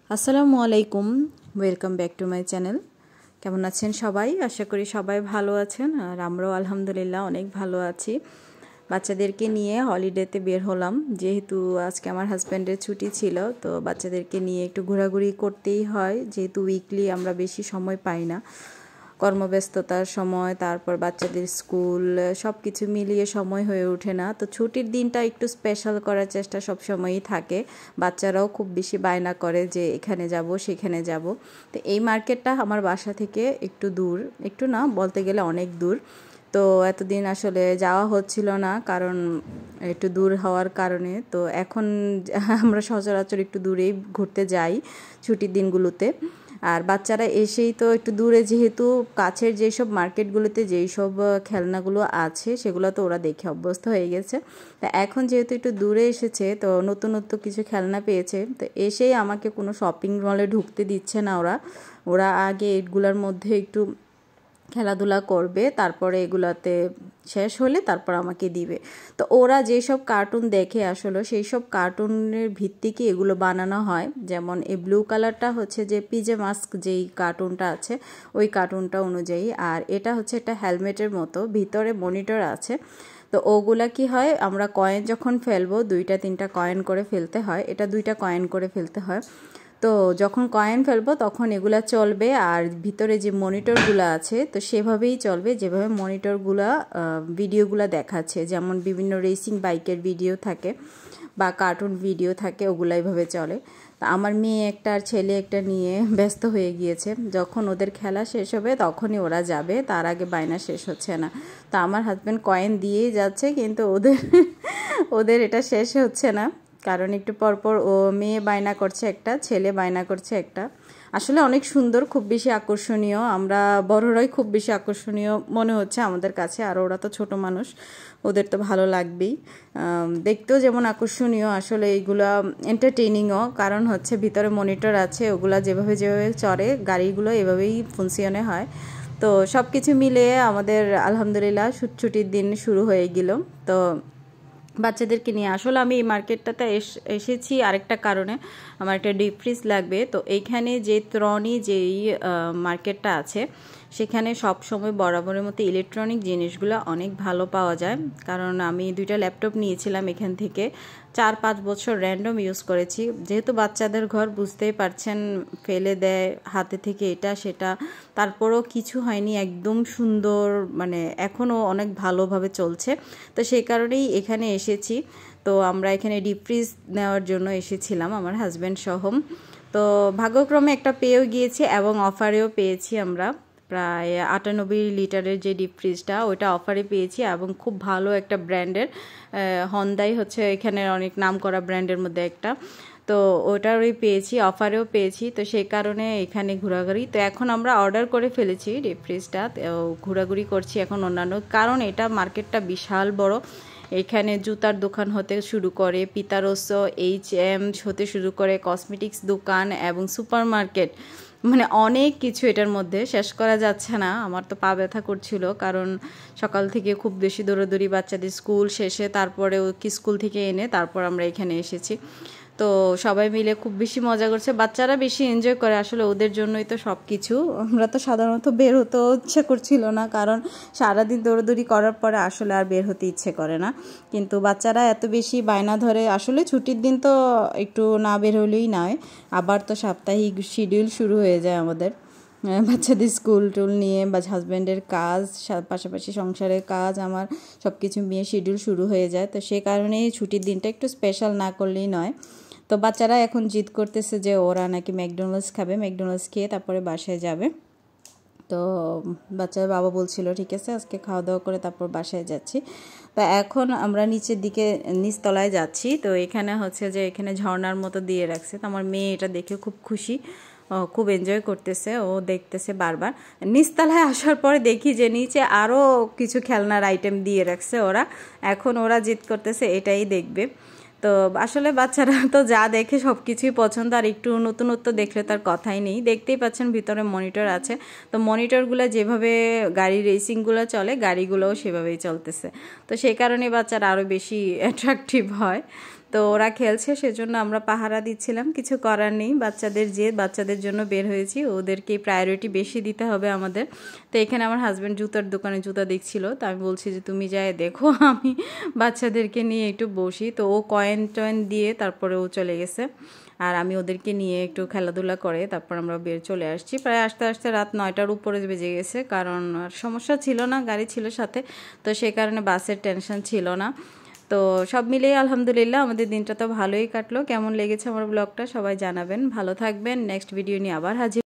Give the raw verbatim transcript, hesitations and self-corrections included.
আসসালামু আলাইকুম, welcome back to my channel. কেমন আছেন সবাই? আশা করি সবাই ভালো আছেন, আর আমরাও আলহামদুলিল্লাহ অনেক ভালো আছি। বাচ্চাদেরকে নিয়ে হলিডেতে বের হলাম, যেহেতু আজকে আমার হাজব্যান্ডের ছুটি ছিল, তো বাচ্চাদেরকে নিয়ে একটু ঘোরাঘুরি করতেই হয়, যেহেতু উইকলি আমরা বেশি সময় পাই না, কর্মব্যস্ততার সময়, তারপর বাচ্চাদের স্কুল, সব কিছু মিলিয়ে সময় হয়ে ওঠে না। তো ছুটির দিনটা একটু স্পেশাল করার চেষ্টা সব সময়ই থাকে। বাচ্চারাও খুব বেশি বায়না করে যে এখানে যাব সেখানে যাব। তো এই মার্কেটটা আমার বাসা থেকে একটু দূর, একটু না বলতে গেলে অনেক দূর। তো এতদিন আসলে যাওয়া হচ্ছিল না, কারণ একটু দূর হওয়ার কারণে। তো এখন আমরা সচরাচর একটু দূরেই ঘুরতে যাই ছুটির দিনগুলোতে। আর বাচ্চারা এসেই তো একটু দূরে, যেহেতু কাছের যেসব মার্কেটগুলোতে যেই সব খেলনাগুলো আছে সেগুলো তো ওরা দেখে অভ্যস্ত হয়ে গেছে। তা এখন যেহেতু একটু দূরে এসেছে, তো নতুন নতুন কিছু খেলনা পেয়েছে, তো এসেই আমাকে কোনো শপিং মলে ঢুকতে দিচ্ছে না ওরা ওরা আগে এগুলোর মধ্যে একটু খেলাধুলা করবে, তারপরে এগুলাতে শেষ হলে তারপর আমাকে দিবে। তো ওরা যেসব কার্টুন দেখে আসলে সেই সব কার্টুনের ভিত্তিকে এগুলো বানানো হয়। যেমন এই ব্লু কালারটা হচ্ছে যে পিজে মাস্ক যেই কার্টুনটা আছে ওই কার্টুনটা অনুযায়ী, আর এটা হচ্ছে একটা হেলমেটের মতো, ভিতরে মনিটর আছে। তো ওগুলা কি হয়, আমরা কয়েন যখন ফেলবো দুইটা তিনটা কয়েন করে ফেলতে হয়, এটা দুইটা কয়েন করে ফেলতে হয়। তো যখন কয়েন ফেলবো তখন এগুলা চলবে, আর ভিতরে যে মনিটরগুলো আছে তো সেভাবেই চলবে, যেভাবে মনিটরগুলা ভিডিওগুলো দেখাচ্ছে। যেমন বিভিন্ন রেসিং বাইকের ভিডিও থাকে বা কার্টুন ভিডিও থাকে, ওগুলো এইভাবে চলে। তা আমার মেয়ে একটা আর ছেলে একটা নিয়ে ব্যস্ত হয়ে গিয়েছে। যখন ওদের খেলা শেষ হবে তখনই ওরা যাবে, তার আগে বায়না শেষ হচ্ছে না। তো আমার হাজব্যান্ড কয়েন দিয়েই যাচ্ছে, কিন্তু ওদের ওদের এটা শেষ হচ্ছে না, কারণ একটু পরপর ও মেয়ে বায়না করছে একটা, ছেলে বায়না করছে একটা। আসলে অনেক সুন্দর, খুব বেশি আকর্ষণীয়, আমরা বড়রাই খুব বেশি আকর্ষণীয় মনে হচ্ছে আমাদের কাছে, আর ওরা তো ছোট মানুষ, ওদের তো ভালো লাগবেই। দেখতেও যেমন আকর্ষণীয়, আসলে এইগুলা এন্টারটেইনিংও, কারণ হচ্ছে ভিতরে মনিটর আছে, ওগুলা যেভাবে যেভাবে চড়ে গাড়িগুলো এভাবেই ফুনসিয়নে হয়। তো সব কিছু মিলিয়ে আমাদের আলহামদুলিল্লাহ ছুটির দিন শুরু হয়ে গেল। তো বাচ্চাদেরকে নিয়ে আসলে আমি এই মার্কেটটাতে এসেছি আরেকটা কারণে, আমার একটা ডিপ ফ্রিজ লাগবে। তো এইখানে যে ত্রনি যেই মার্কেটটা আছে সেখানে সব সময় বরাবরের মতো ইলেকট্রনিক জিনিসগুলো অনেক ভালো পাওয়া যায়, কারণ আমি দুইটা ল্যাপটপ নিয়েছিলাম এখান থেকে, চার পাঁচ বছর র্যান্ডম ইউজ করেছি। যেহেতু বাচ্চাদের ঘর বুঝতেই পারছেন, ফেলে দেয় হাতে থেকে এটা সেটা, তারপরও কিছু হয়নি, একদম সুন্দর, মানে এখনও অনেক ভালোভাবে চলছে। তো সেই কারণেই এখানে এসেছি। তো আমরা এখানে ডিপ ফ্রিজ নেওয়ার জন্য এসেছিলাম আমার হাজব্যান্ড সহ। তো ভাগ্যক্রমে একটা পেয়েও গিয়েছি এবং অফারেও পেয়েছি আমরা, প্রায় আটানব্বই লিটারের যে ডিপ ফ্রিজটা ওইটা অফারে পেয়েছি, এবং খুব ভালো একটা ব্র্যান্ডের, হন্দাই হচ্ছে এখানের অনেক নাম করা ব্র্যান্ডের মধ্যে একটা। তো ওটারই পেয়েছি, অফারেও পেয়েছি। তো সেই কারণে এখানে ঘোরাঘুরি, তো এখন আমরা অর্ডার করে ফেলেছি ডিপ ফ্রিজটা, ঘোরাঘুরি করছি এখন অন্যান্য, কারণ এটা মার্কেটটা বিশাল বড়। এখানে জুতার দোকান হতে শুরু করে, পিতারোসো, এইচ এম হতে শুরু করে, কসমেটিক্স দোকান এবং সুপার মার্কেট, মানে অনেক কিছু, এটার মধ্যে শেষ করা যাচ্ছে না। আমার তো পা ব্যথা করছিল, কারণ সকাল থেকে খুব বেশি দৌড়াদৌড়ি, বাচ্চাদের স্কুল শেষে তারপরে কি স্কুল থেকে এনে তারপর আমরা এখানে এসেছি। তো সবাই মিলে খুব বেশি মজা করছে, বাচ্চারা বেশি এনজয় করে, আসলে ওদের জন্যই তো সব কিছু। আমরা তো সাধারণত বের হতেও ইচ্ছে করছিল না, কারণ সারাদিন দৌড়াদৌড়ি করার পরে আসলে আর বের হতে ইচ্ছে করে না, কিন্তু বাচ্চারা এত বেশি বায়না ধরে। আসলে ছুটির দিন তো একটু না বের হলেই নয়, আবার তো সাপ্তাহিক শিডিউল শুরু হয়ে যায় আমাদের, বাচ্চাদের স্কুল টুল নিয়ে বা হাজব্যান্ডের কাজ, পাশাপাশি সংসারের কাজ, আমার সব কিছু নিয়ে শিডিউল শুরু হয়ে যায়। তো সে কারণেই ছুটির দিনটা একটু স্পেশাল না করলেই নয়। তো বাচ্চারা এখন জিদ করতেছে যে ওরা নাকি ম্যাকডোনাল্ডস খাবে, ম্যাকডোনাল্ডস খেয়ে তারপরে বাসায় যাবে। তো বাচ্চার বাবা বলছিল ঠিক আছে আজকে খাওয়া দাওয়া করে তারপর বাসায় যাচ্ছি। তো এখন আমরা নিচের দিকে নিচতলায় যাচ্ছি। তো এখানে হচ্ছে যে এখানে ঝর্ণার মতো দিয়ে রাখছে, তো আমার মেয়ে এটা দেখে খুব খুশি, খুব এনজয় করতেছে, ও দেখতেছে বারবার। নিচতলায় আসার পরে দেখি যে নিচে আরও কিছু খেলনার আইটেম দিয়ে রাখছে ওরা, এখন ওরা জিদ করতেছে এটাই দেখবে। তো আসলে বাচ্চারা তো যা দেখে সব কিছুই পছন্দ, আর একটু নতুনত্ব দেখলে তার কথাই নেই। দেখতেই পাচ্ছেন ভিতরে মনিটর আছে, তো মনিটরগুলো যেভাবে গাড়ি রেসিংগুলো চলে গাড়িগুলোও সেভাবেই চলতেছে। তো সেই কারণে বাচ্চারা আরও বেশি অ্যাট্রাকটিভ হয়। তো ওরা খেলছে, সেজন্য আমরা পাহারা দিচ্ছিলাম। কিছু করার নেই, বাচ্চাদের যে বাচ্চাদের জন্য বের হয়েছি, ওদেরকে প্রায়োরিটি বেশি দিতে হবে আমাদের। তো এখানে আমার হাজব্যান্ড জুতার দোকানে জুতা দেখছিল, তো আমি বলছি যে তুমি যাই দেখো, আমি বাচ্চাদেরকে নিয়ে একটু বসি। তো ও কয়েন টয়েন দিয়ে তারপরে ও চলে গেছে, আর আমি ওদেরকে নিয়ে একটু খেলাধুলা করে তারপর আমরা বের চলে আসছি। প্রায় আস্তে আস্তে রাত নয়টার উপরে বেজে গেছে, কারণ সমস্যা ছিল না, গাড়ি ছিল সাথে, তো সেই কারণে বাসের টেনশন ছিল না। তো সব মিলিয়ে আলহামদুলিল্লাহ আমাদের দিনটা তো ভালোই কাটলো। কেমন লেগেছে আমার ব্লগটা সবাই জানাবেন, ভালো থাকবেন। নেক্সট ভিডিও নিয়ে আবার হাজির।